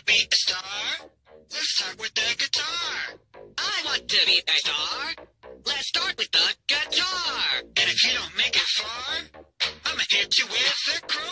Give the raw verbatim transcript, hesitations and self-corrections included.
to be a star? Let's start with the guitar. I want to be a star. Let's start with the guitar. And if you don't make it far, I'ma hit you with the crowbar.